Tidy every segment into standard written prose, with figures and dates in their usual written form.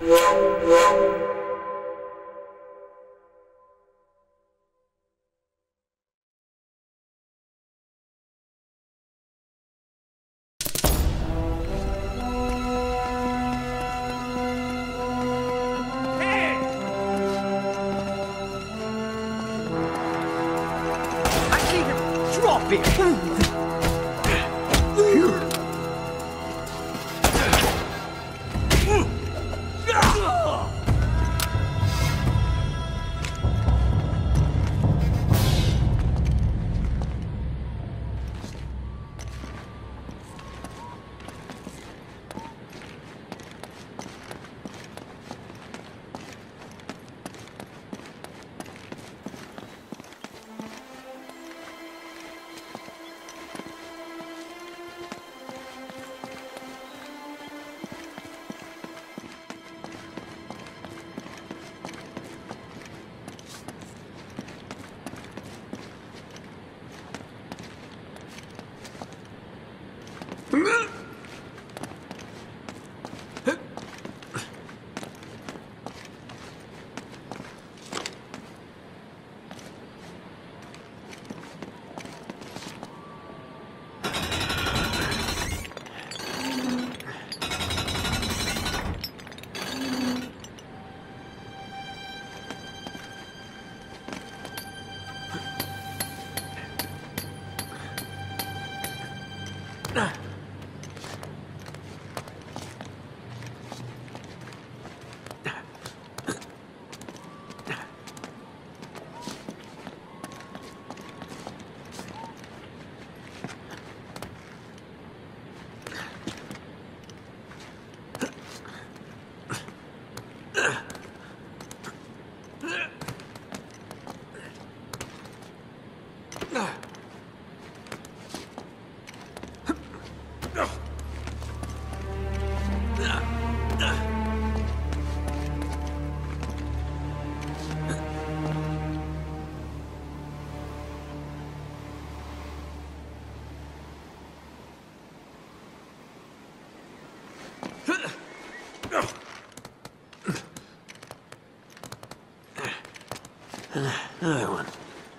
Another one.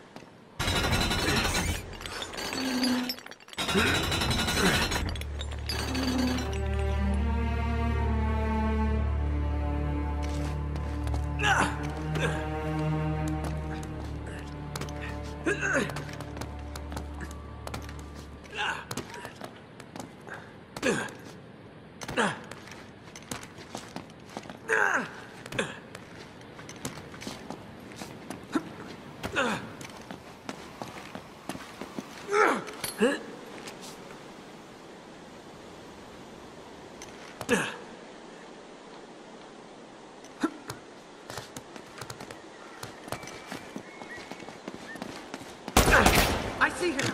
I see her.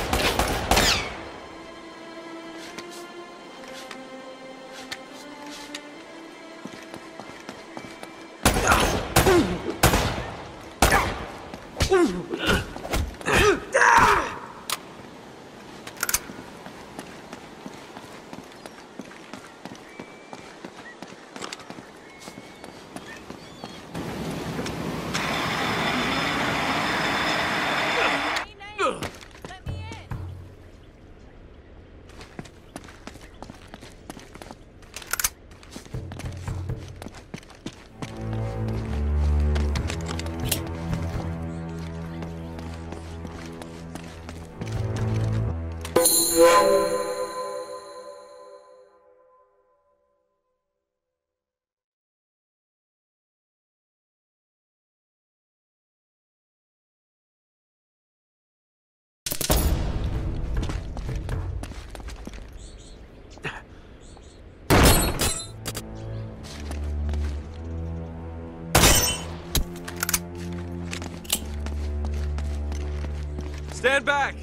Stand back!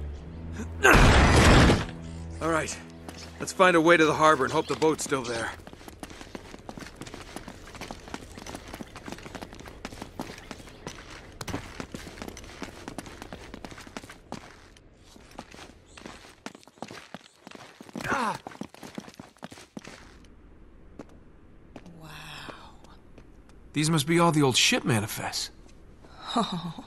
All right, let's find a way to the harbor and hope the boat's still there. Wow. These must be all the old ship manifests. Oh.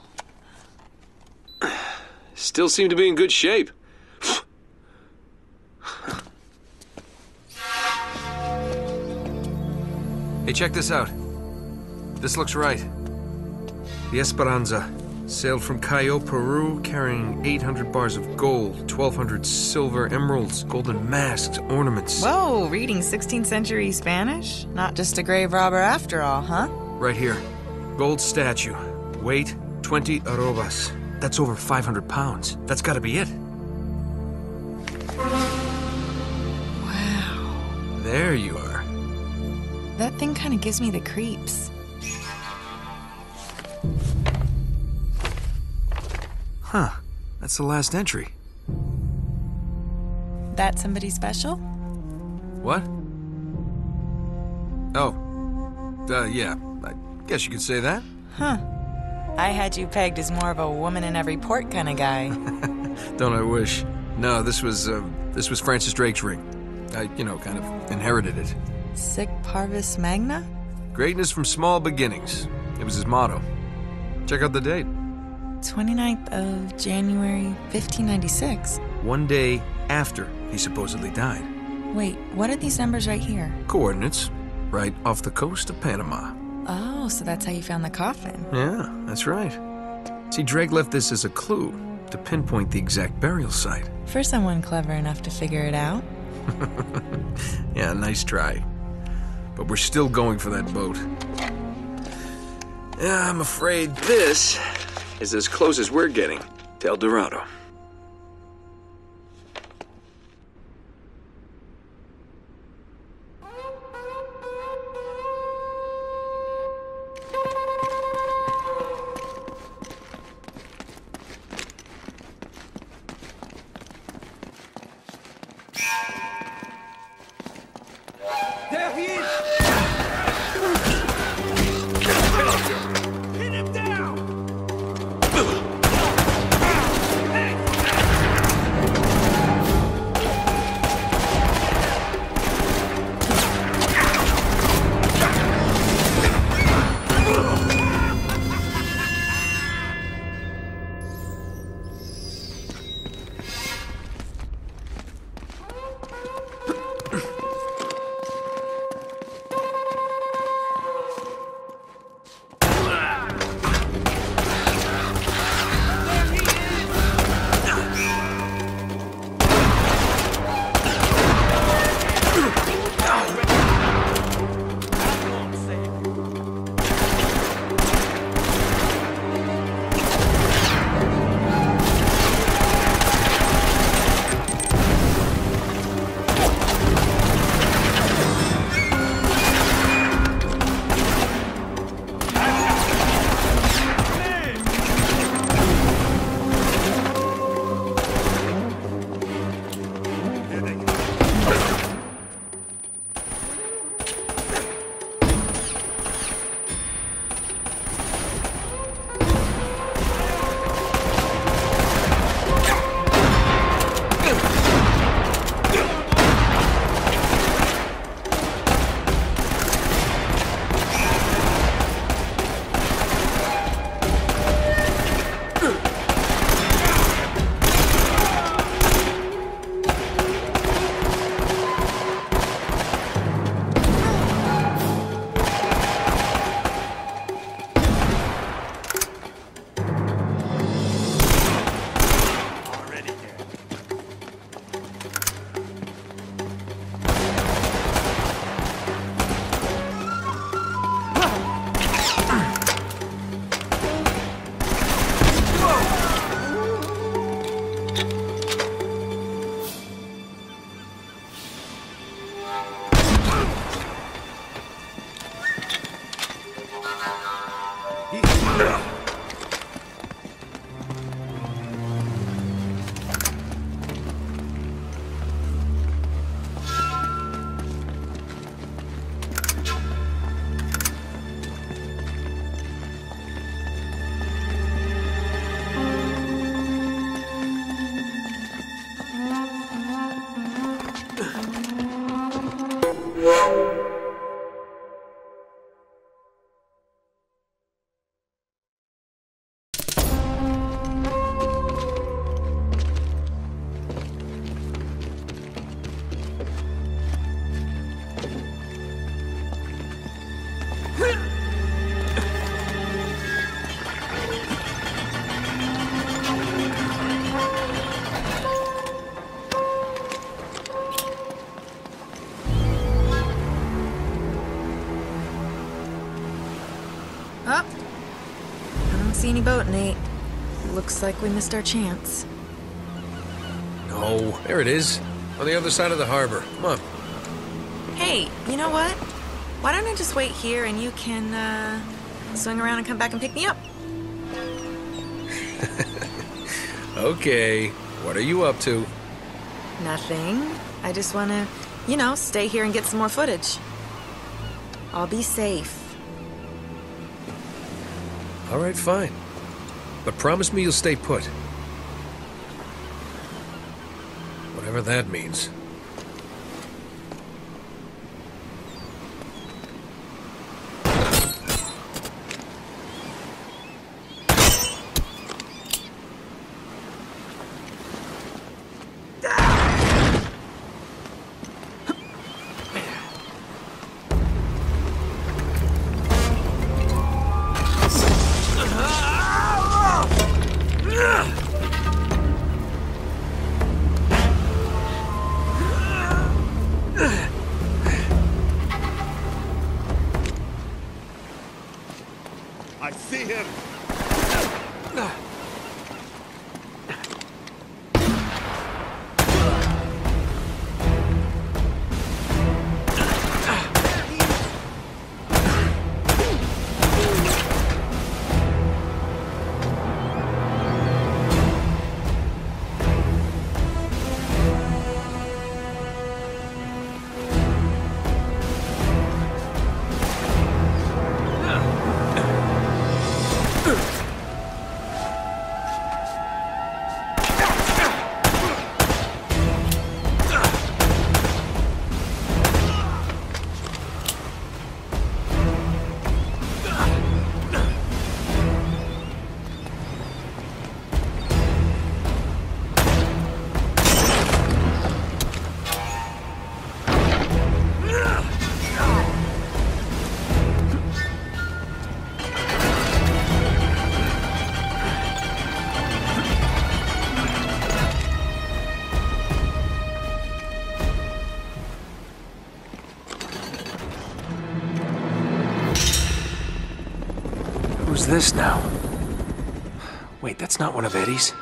Still seem to be in good shape. Hey, check this out. This looks right. The Esperanza sailed from Callao, Peru, carrying 800 bars of gold, 1,200 silver emeralds, golden masks, ornaments. Whoa, reading 16th century Spanish? Not just a grave robber after all, huh? Right here. Gold statue. Weight, 20 arrobas. That's over 500 pounds. That's gotta be it. Wow. There you are. That thing kind of gives me the creeps. Huh. That's the last entry. That somebody special? What? Oh. Yeah. I guess you could say that. Huh. I had you pegged as more of a woman in every port kind of guy. Don't I wish? No, this was Francis Drake's ring. I, kind of inherited it. Sic parvis magna? Greatness from small beginnings. It was his motto. Check out the date. 29th of January, 1596. One day after he supposedly died. Wait, what are these numbers right here? Coordinates. Right off the coast of Panama. Oh, so that's how you found the coffin. Yeah, that's right. See, Drake left this as a clue to pinpoint the exact burial site. For someone clever enough to figure it out. Yeah, nice try. But we're still going for that boat. Yeah, I'm afraid this is as close as we're getting to El Dorado. There he is! Hit him down! Up. I don't see any boat, Nate. Looks like we missed our chance. No, there it is. On the other side of the harbor. Come on. Hey, you know what? Why don't I just wait here and you can, swing around and come back and pick me up? Okay. What are you up to? Nothing. I just want to, stay here and get some more footage. I'll be safe. All right, fine. But promise me you'll stay put. Whatever that means. I see him! Who's this now? Wait, that's not one of Eddie's.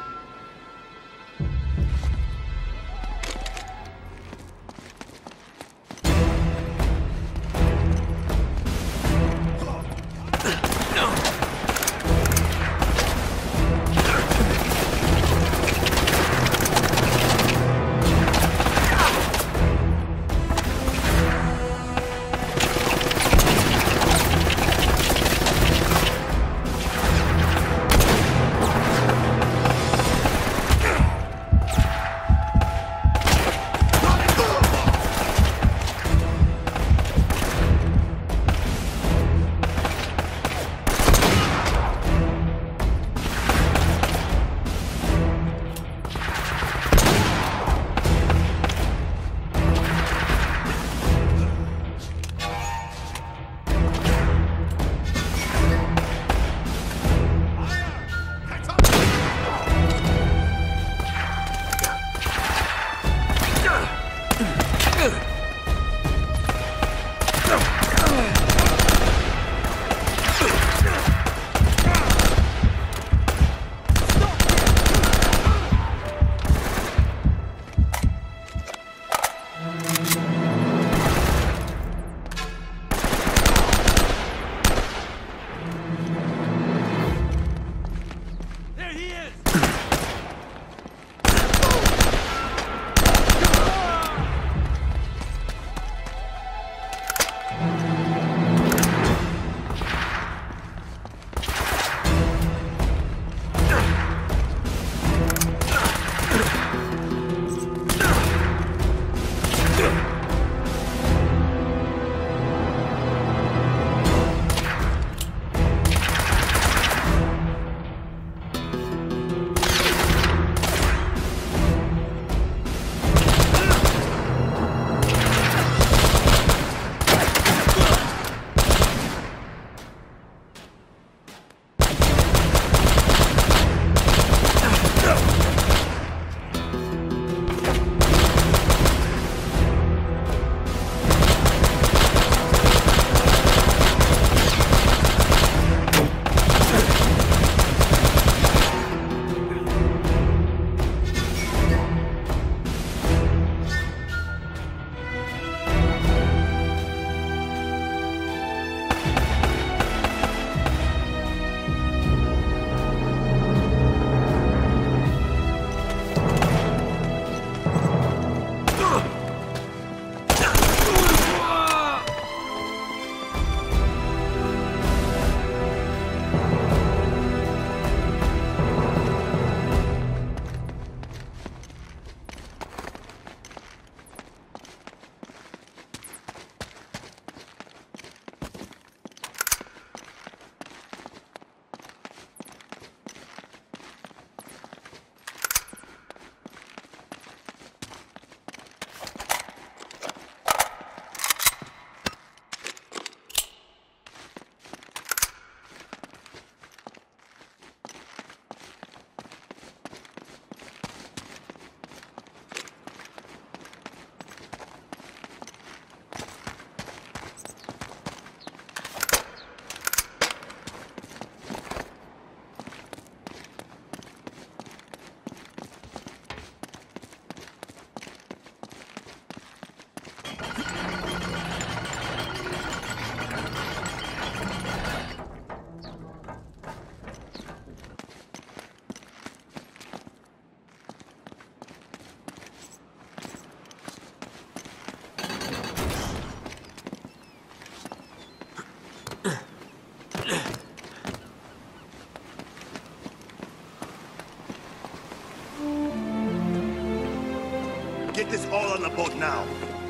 on the boat now.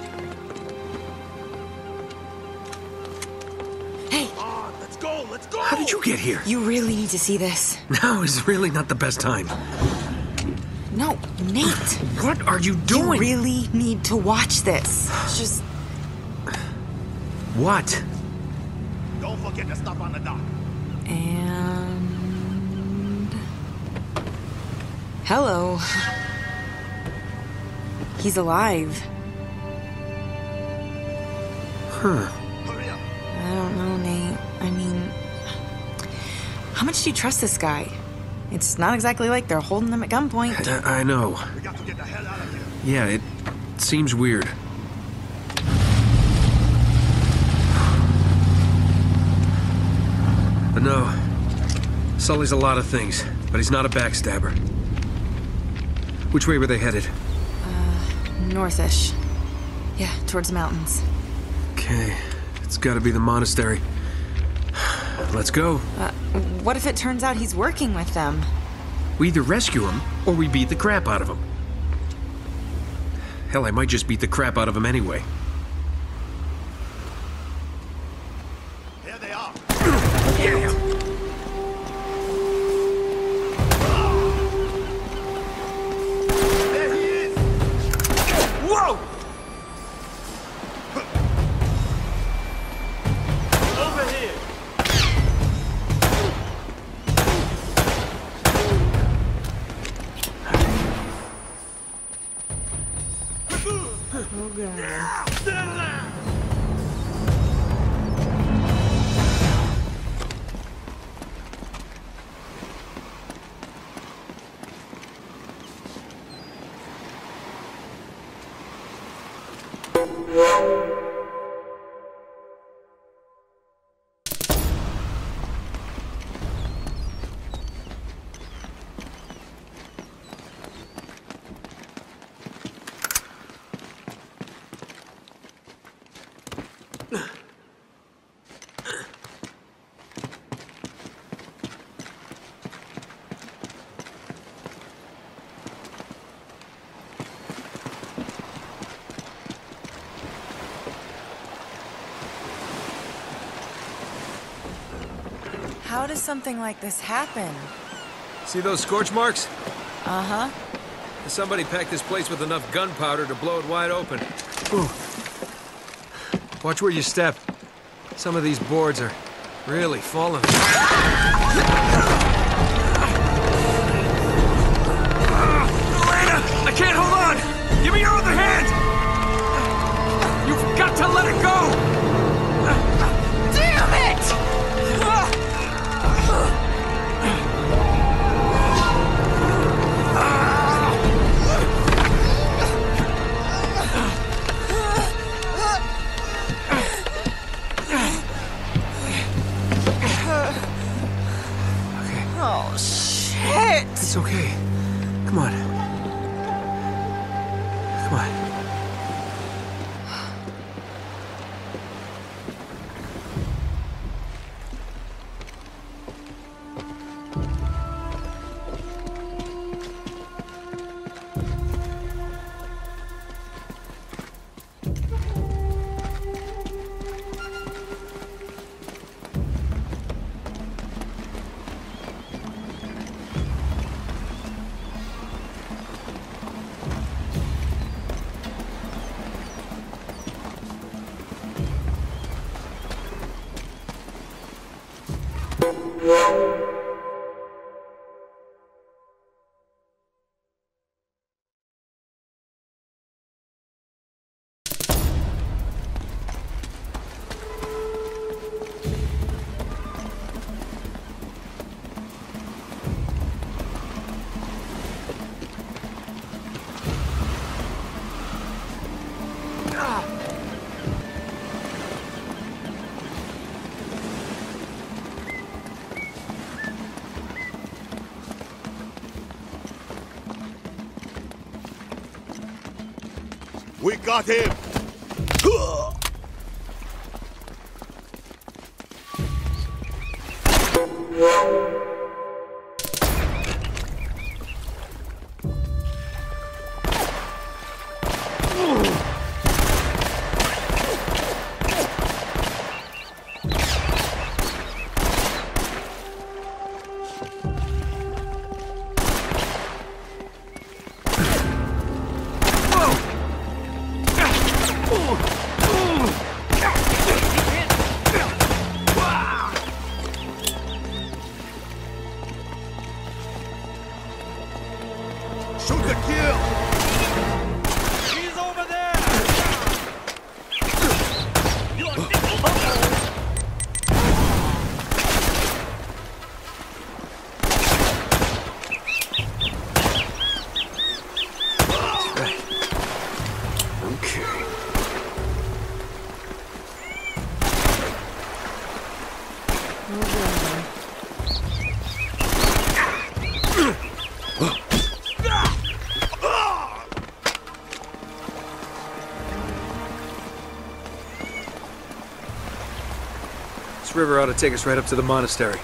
Hey, Let's go, let's go! How did you get here? you really need to see this. Now is really not the best time. No, Nate. What are you You doing? really need to watch this. Just What? Don't forget to stop on the dock. and hello. He's alive. Huh. Hurry up. I don't know, Nate. I mean, how much do you trust this guy? It's not exactly like they're holding him at gunpoint. I know. We got to get the hell out of here. Yeah, it seems weird. But no, Sully's a lot of things, but he's not a backstabber. Which way were they headed? Northish. Yeah, towards the mountains. Okay, it's gotta be the monastery. Let's go. What if it turns out he's working with them? We either rescue him, or we beat the crap out of him. Hell, I might just beat the crap out of him anyway. Here they are. Yeah. There he is. Whoa! Over here. Oh, God. How does something like this happen? See those scorch marks? Uh-huh. Somebody packed this place with enough gunpowder to blow it wide open. Ooh. Watch where you step. Some of these boards are really falling. Elena! I can't hold on! Give me your other hand! You've got to let it go! Damn it! Oh, shit! It's okay. Come on. Come on. We got him. This river ought to take us right up to the monastery.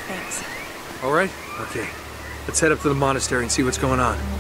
Thanks. All right? Okay. Let's head up to the monastery and see what's going on.